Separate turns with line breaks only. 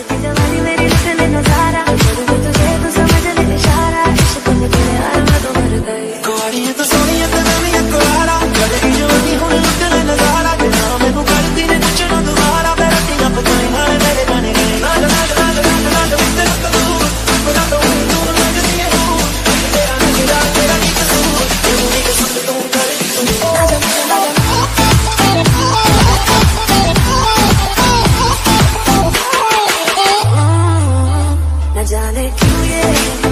की जवानी मेरी निकले नजारा, करूँ तुझे तो समझ ले इशारा, इश्क में तेरे यार मैं तो मर गई।
कुआरी है तो सोनी है तो मैं कुआरा, करेगी जवानी हुण निकले नजारा, बिना मैनू करदी ने पूछना दोबारा, मैं रतियां पकाई नाल मेरे गाने गाए, नाल नाल नाल नाल नाल तेरा कसूर, बता दो तू लगदी है हूँ, तेरा नगरा तेरा की कसूर, तू नहीं कसम तू करेगी
न जाने क्यों ये